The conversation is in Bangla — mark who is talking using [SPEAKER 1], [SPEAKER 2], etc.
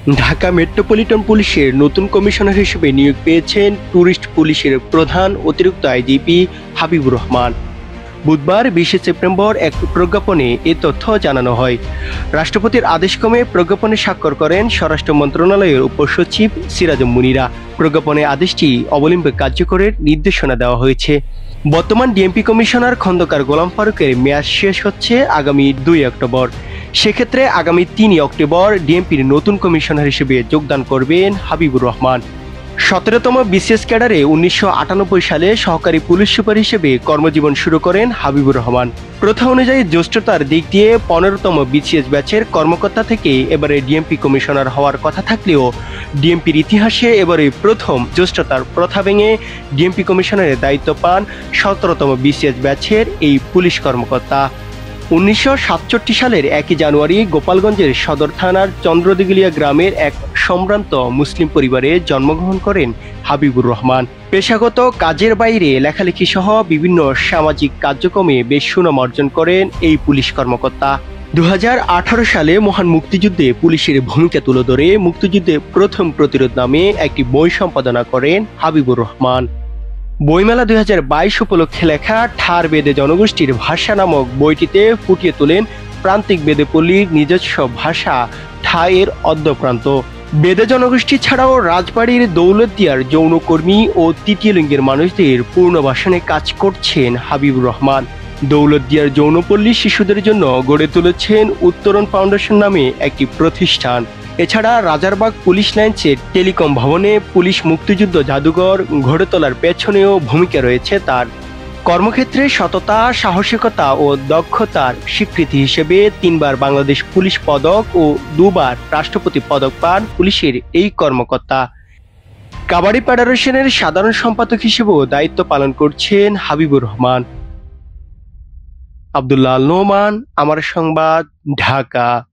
[SPEAKER 1] ঢাকা মেট্রোপলিটন পুলিশের নতুন কমিশনার হিসেবে নিয়োগ পেয়েছেন ট্যুরিস্ট পুলিশের প্রধান অতিরিক্ত আইজিপি হাবিবুর রহমান। বুধবার 20 সেপ্টেম্বর এক প্রজ্ঞাপনে এ তথ্য জানানো হয়। রাষ্ট্রপতির আদেশক্রমে প্রজ্ঞাপনে স্বাক্ষর করেন স্বরাষ্ট্র মন্ত্রণালয়ের উপসচিব সিরাজুম মুনিরা। প্রজ্ঞাপনে আদেশটি অবলম্বনে কার্যকরের নির্দেশনা দেওয়া হয়েছে। বর্তমান ডিএমপি কমিশনার খন্দকার গোলাম ফারুকের মেয়াদ শেষ হচ্ছে আগামী 2 অক্টোবর। সেক্ষেত্রে আগামী 3 অক্টোবর ডিএমপির নতুন কমিশনার হিসেবে যোগদান করবেন হাবিবুর রহমান। 17তম বিসিএস ক্যাডারে 1998 সালে সহকারী পুলিশ সুপার হিসেবে কর্মজীবন শুরু করেন হাবিবুর রহমান। প্রথা অনুযায়ী জ্যেষ্ঠতার দিক দিয়ে 15তম বিসিএস ব্যাচের কর্মকর্তা থেকে এবারে ডিএমপি কমিশনার হওয়ার কথা থাকলেও ডিএমপির ইতিহাসে এবারে প্রথম জ্যেষ্ঠতার প্রথা ভেঙে ডিএমপি কমিশনারের দায়িত্ব পান 17তম বিসিএস ব্যাচের এই পুলিশ কর্মকর্তা। 1967 সালের 1 জানুয়ারি গোপালগঞ্জের সদর থানার চন্দ্রদিঘিলিয়া গ্রামের এক সম্ভ্রান্ত মুসলিম পরিবারে জন্মগ্রহণ করেন হাবিবুর রহমান। পেশাগত কাজের বাইরে লেখালেখি সহ বিভিন্ন সামাজিক কার্যক্রমে বেশ সুনাম অর্জন করেন এই পুলিশ কর্মকর্তা। 2018 সালে মহান মুক্তিযুদ্ধে পুলিশের ভূমিকা তুলে ধরে মুক্তিযুদ্ধে প্রথম প্রতিরোধ নামে একটি বই সম্পাদনা করেন হাবিবুর রহমান। বইমেলা 2022 উপলক্ষে লেখা ঠার বেদে জনগোষ্ঠীর ভাষা নামক বইটিতে ফুটিয়ে তোলেন প্রান্তিক বেদে পল্লীর নিজস্ব ভাষা ঠা এর অদ্যপ্রান্ত। বেদে জনগোষ্ঠী ছাড়াও রাজবাড়ির দৌলতদিয়ার যৌনকর্মী ও তৃতীয় লিঙ্গের মানুষদের পুনর্বাসনে কাজ করছেন হাবিবুর রহমান। দৌলতদিয়ার যৌনপল্লী শিশুদের জন্য গড়ে তুলেছেন উত্তরণ ফাউন্ডেশন নামে একটি প্রতিষ্ঠান। এছাড়া রাজারবাগ পুলিশ লাইন্সের টেলিকম ভবনে পুলিশ মুক্তিযুদ্ধ জাদুঘর গড়ে তোলার পেছনেও ভূমিকা রয়েছে তার। কর্মক্ষেত্রে সততা, সাহসিকতা ও দক্ষতার স্বীকৃতি হিসেবে 3 বার বাংলাদেশ পুলিশ পদক ও 2 বার রাষ্ট্রপতি পদক পান পুলিশের এই কর্মকর্তা। কাবাডি ফেডারেশনের সাধারণ সম্পাদক হিসেবেও দায়িত্ব পালন করছেন হাবিবুর রহমান। আব্দুল্লাহ আল নোমান, আমার সংবাদ, ঢাকা।